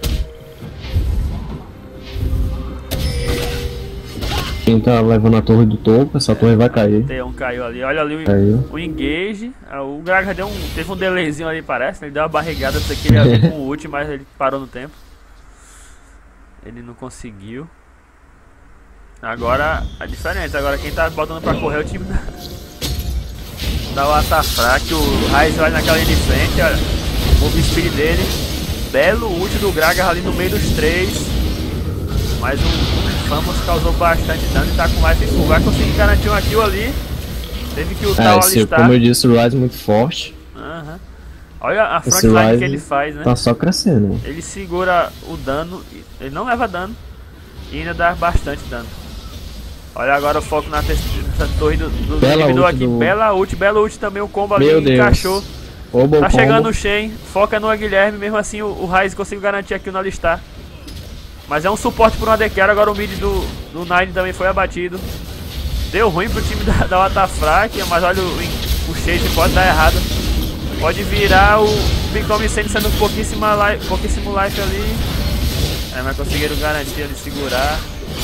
Quem tá levando a torre do topo, essa torre vai cair. Tem um caiu ali, olha ali o, Caiu. o engage. Ah, o Gragas deu um, teve um delayzinho ali, parece. Ele deu uma barrigada pra que ele ia vir com o ult, mas ele parou no tempo. Ele não conseguiu. Agora a diferença, agora quem tá botando pra correr é o time da, da Watafrag. O Raiz vai naquela linha de frente, olha. O move speed dele. Belo ult do Gragas ali no meio dos três. Mais um. Famos causou bastante dano e tá com life full. Vai conseguir garantir uma kill ali. Teve que ultar É, o esse, alistar. como eu disse, o Ryze é muito forte. Uhum. Olha a Esse frontline Ryze que ele faz, né? Tá só crescendo, mano. Ele segura o dano, ele não leva dano e ainda dá bastante dano. Olha agora o foco na terceira torre do, do Bela inibidor ult aqui. do- Bela ult, bela ult também. O combo Meu ali Deus. encaixou. Obo Tá combo. chegando o Shen, foca no Guilherme. Mesmo assim o, o Raiz conseguiu garantir aqui no alistar. Mas é um suporte por uma D K. Agora o mid do, do Nine também foi abatido. Deu ruim pro time da, da Watafrag, mas olha o, o Chase pode dar errado. Pode virar o Become Sand sendo pouquíssima life, pouquíssimo life ali. É, mas conseguiram garantir ali, segurar.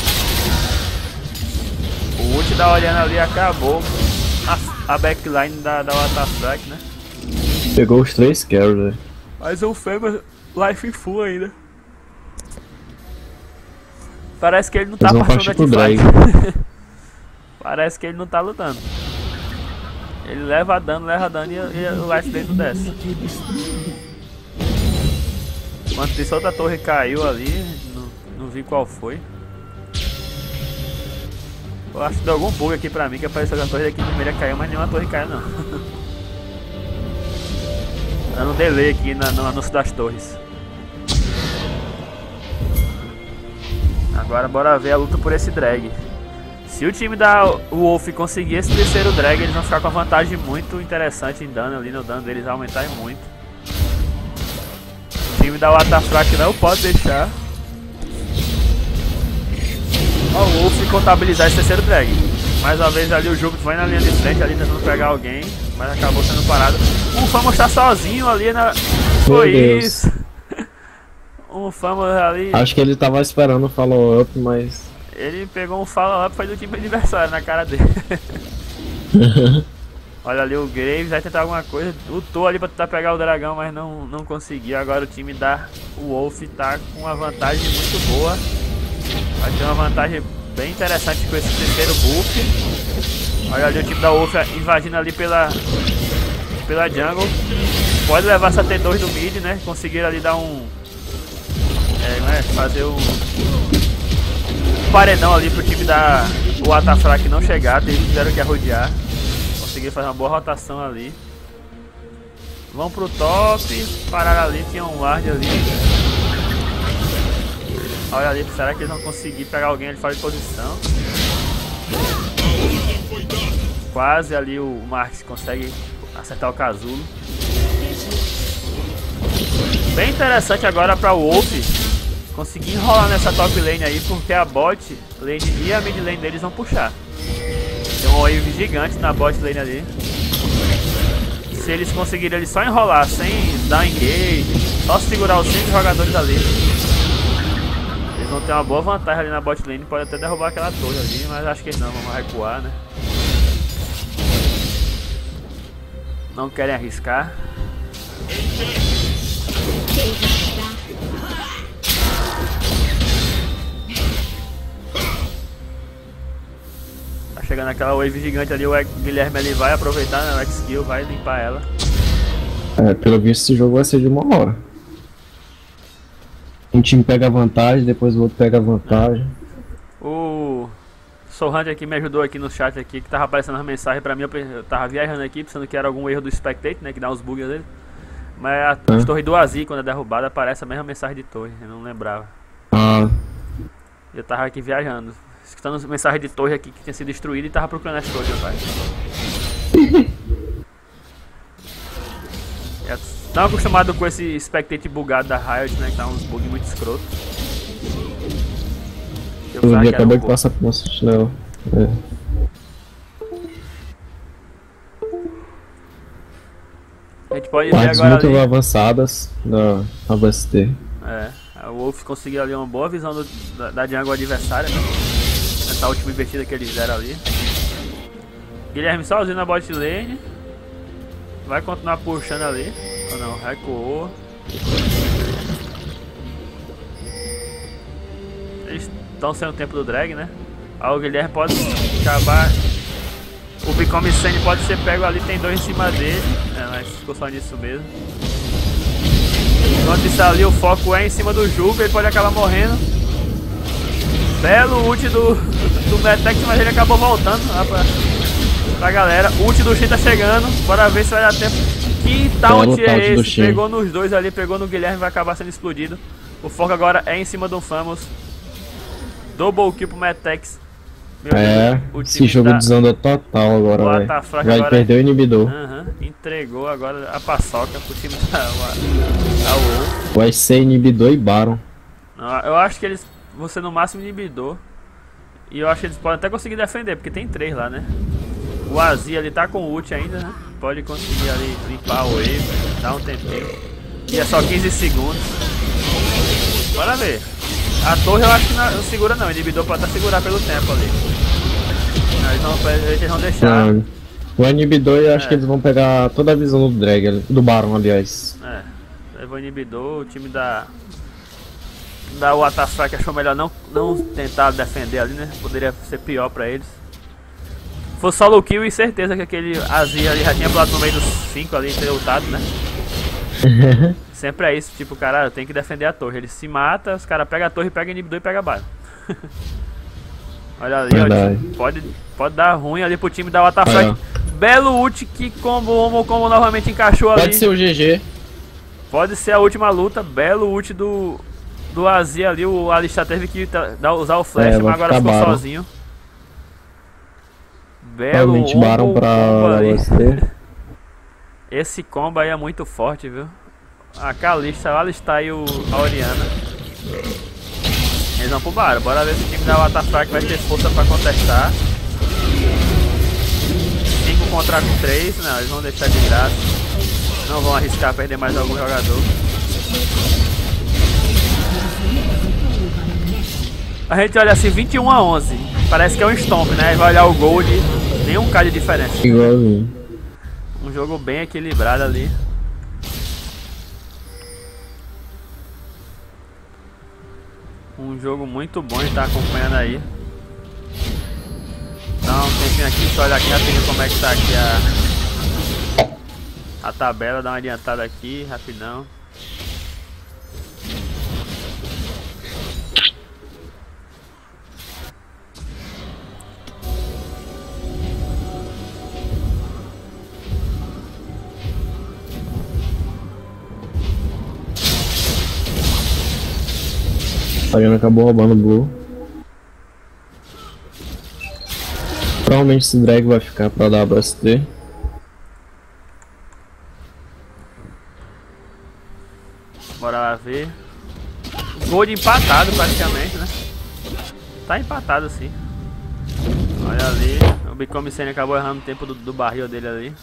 O ult da Orianna ali acabou a, a backline da, da Watafrag, né? Pegou os três carries, velho. Mas o Fema life full ainda. Parece que ele não tá Eles vão passando partir pro da drag. teamfight. Parece que ele não tá lutando. Ele leva dano, leva dano e, e o life dele não desce. Enquanto isso, outra torre caiu ali. Não, não vi qual foi. Eu acho que deu algum bug aqui pra mim, que apareceu que a torre daqui primeira caiu, mas nenhuma torre caiu não. Dando um delay aqui na, no anúncio das torres. Agora bora ver a luta por esse drag. Se o time da Wolf conseguir esse terceiro drag, eles vão ficar com uma vantagem muito interessante em dano ali, no dano deles vai aumentar muito. O time da Watafrag não pode deixar o Wolf contabilizar esse terceiro drag. Mais uma vez ali o jogo vai na linha de frente ali tentando pegar alguém, mas acabou sendo parado. O Famos tá sozinho ali na... Foi Deus. isso. O Famos ali... Acho que ele tava esperando o follow-up, mas... Ele pegou um follow-up, foi do time adversário na cara dele. Olha ali o Graves, vai tentar alguma coisa. Lutou ali pra tentar pegar o dragão, mas não, não conseguiu. Agora o time da Wolf tá com uma vantagem muito boa. Vai ter uma vantagem bem interessante com esse terceiro buff. Olha ali o time da Wolf invadindo ali pela, pela jungle. Pode levar essa T dois do mid, né? Conseguiram ali dar um... É, né? Fazer um... paredão ali pro time da Watafrag não chegar, eles tiveram que arrodear. Conseguiram fazer uma boa rotação ali. Vão pro top, pararam ali, tinha um ward ali. Olha ali, será que eles vão conseguir pegar alguém ali fora de posição? Quase ali o Marx consegue acertar o casulo. Bem interessante agora pra Wolf conseguir enrolar nessa top lane aí, porque a bot lane e a mid lane deles vão puxar. Tem uma wave gigante na bot lane ali. Se eles conseguirem ali só enrolar, sem dar engage, só segurar os cinco jogadores ali, eles vão ter uma boa vantagem ali na bot lane. Pode até derrubar aquela torre ali, mas acho que não, vamos recuar, né? Não querem arriscar. Tá chegando aquela wave gigante ali, o Guilherme ali vai aproveitar, né, o X-Kill, vai limpar ela. É, pelo visto esse jogo vai ser de uma hora. Um time pega a vantagem, depois o outro pega a vantagem. O Soul Hunter aqui me ajudou aqui no chat aqui, que tava aparecendo as mensagens pra mim, eu, eu tava viajando aqui, pensando que era algum erro do Spectate, né, que dá uns bugs dele. Mas a Hã? torre do Azir, quando é derrubada, aparece a mesma mensagem de torre, eu não lembrava. Ah, Eu tava aqui viajando, escutando mensagem de torre aqui que tinha sido destruída e tava procurando as torres, rapaz. Eu tava acostumado com esse Spectate bugado da Riot, né, que tá uns bugs muito escroto. Eu o pensava dia que era acabou um de bug. passar pro nosso chinelo. É. A gente pode ver Partes agora muito ali. avançadas da A B S T. É, o Wolf conseguiu ali uma boa visão do, da, da jungle adversária, né? Nessa última investida que eles deram ali. Guilherme sozinho na bot lane. Vai continuar puxando ali. Ou não, recuou. Eles estão sem o tempo do drag, né? Aí o Guilherme pode acabar. O Become Sane pode ser pego ali, tem dois em cima dele. É, mas ficou só nisso mesmo. Enquanto isso ali, o foco é em cima do Jugo, ele pode acabar morrendo. Belo ult do, do Metex, mas ele acabou voltando lá pra, pra galera. O ult do Shin tá chegando, bora ver se vai dar tempo. Que tal ult é esse? Pegou nos dois ali, pegou no Guilherme, vai acabar sendo explodido. O foco agora é em cima do Famous. Double kill pro Metex. Meu É, Deus, o esse time jogo da- desandou total agora, o velho. Atafraca Vai agora- perder o inibidor. Aham, entregou agora a paçoca pro time da, da WoW. Vai ser inibidor e Baron. Não, eu acho que eles vão ser no máximo inibidor. E eu acho que eles podem até conseguir defender, porque tem três lá, né? O Azir ali tá com ult ainda, né? Pode conseguir ali limpar o wave, dar um tempinho. E é só quinze segundos. Bora ver. A torre eu acho que não, não segura não, o inibidor pode até segurar pelo tempo ali. Não, eles, não, eles vão deixar. Não, o inibidor eu acho É. que eles vão pegar toda a visão do drag, ali- do Baron, aliás. É, levou o inibidor, o time da. Da Watafrak achou melhor não, não tentar defender ali, né? Poderia ser pior pra eles. Se fosse solo kill e certeza que aquele Azir ali já tinha pulado no meio dos cinco ali e ter ultado, né? Sempre é isso, tipo, cara, tem que defender a torre. Ele se mata, os caras pegam a torre, pegam o inibidor e pegam a bala. Olha ali, ó, Verdade. time, pode, pode dar ruim ali pro time da Watafrak. É. Belo ult que combo, o combo novamente encaixou ali. Pode ser o G G. Pode ser a última luta, belo ult do, do Azir ali, o Alistar teve que ta- dar- usar o flash, É, vai mas agora ficar ficou Baron. sozinho. Belo Realmente Baron combo, pra combo A B ali. S T. Esse combo aí é muito forte, viu? A Kalista, o Alistar e o, a Orianna. Eles vão pro Baron, bora ver se o time da Watafrak vai ter força pra contestar. cinco contra três, não, eles vão deixar de graça. Não vão arriscar perder mais algum jogador. A gente olha assim, vinte e um a onze. Parece que é um stomp, né? Vai olhar o Gold, nenhum K de diferença. Igualzinho. Um jogo bem equilibrado ali. Um jogo muito bom de estar acompanhando aí. Dá um tempinho aqui, só olhar aqui rapidinho como é que tá aqui a, a tabela, dá uma adiantada aqui, rapidão. A Ariana acabou roubando o Blue. Provavelmente esse drag vai ficar pra dar a B S T. Bora lá ver. Gol de empatado praticamente, né? Tá empatado sim. Olha ali. O Become Sane acabou errando o tempo do, do barril dele ali.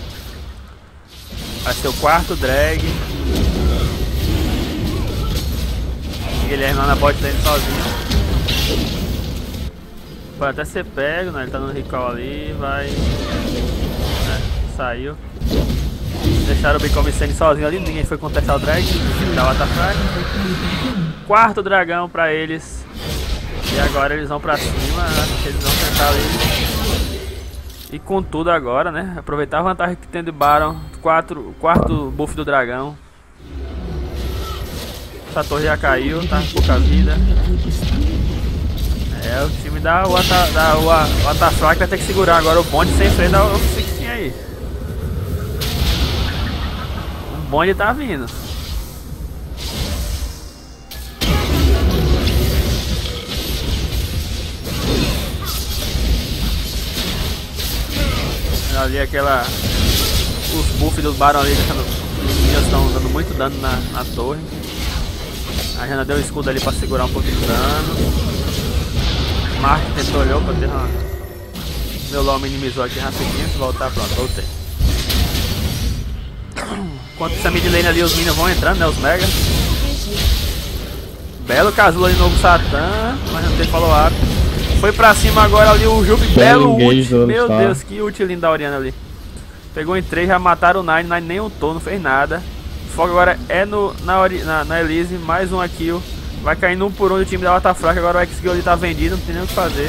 Vai ser o quarto drag. Guilherme lá na bot lane sozinho. Pode até ser pego, né? Ele tá no recall ali, vai. É, saiu. Deixaram o Become Sane sozinho ali, ninguém foi contestar o drag. Da Watafrak. Quarto dragão pra eles. E agora eles vão pra cima, acho que eles vão tentar ali. E com tudo agora, né? Aproveitar a vantagem que tem de Baron. Quatro, quarto buff do dragão. Essa torre já caiu, tá com pouca vida. É, o time da Wata, da Watafrag vai ter que segurar agora o bonde sem freio da Wolf Sixteen aí. O bonde tá vindo. Ali aquela... Os buffs dos barão ali, os minions estão dando muito dano na, na torre. A Jana deu o escudo ali pra segurar um pouquinho de dano. Mark tentou olhar pra ter uma... Meu LOL minimizou aqui rapidinho, se voltar, pronto, voltei. Enquanto essa mid lane ali, os minions vão entrando, né, os mega. Belo casulo ali, novo Satã, mas não tem follow-up. Foi pra cima agora ali o Jupe, belo ult, meu Deus, que ult lindo da Orianna ali. Pegou em três, já mataram o Nine, Nine nem ultou, não fez nada. O foco agora é no, na, na, na Elise, mais uma kill. Vai caindo um por um do time da Watafrag, agora o X-Kill ali tá vendido, não tem nem o que fazer.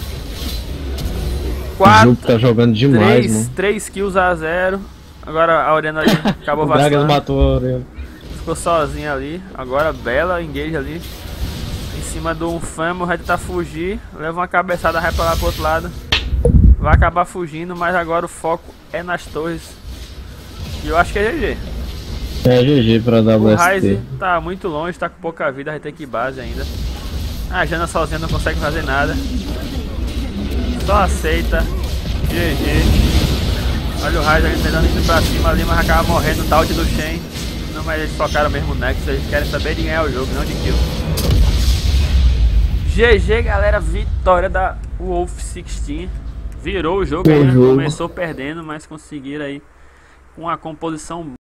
quatro, tá jogando demais, três, mano. três kills a zero. Agora a Orianna ali acabou o Gragas vacilando. matou a Orianna. Ficou sozinha ali, agora bela engage ali. Em cima do um Famo, vai tentar fugir. Leva uma cabeçada, vai pra lá pro outro lado. Vai acabar fugindo, mas agora o foco é nas torres. E eu acho que é G G. É G G pra W S T. O Ryze tá muito longe, tá com pouca vida, vai ter que ir base ainda. A Jana sozinha não consegue fazer nada. Só aceita. G G. Olha o Ryze ali tentando ir pra cima ali, mas acaba morrendo. Tá ult do Shen. Não, mas eles focaram mesmo no Nexus, eles querem saber de ganhar o jogo, não de kill. G G, galera, vitória da Wolf Sixteen. Virou o jogo, aí, né? Começou perdendo, mas conseguiram aí com a composição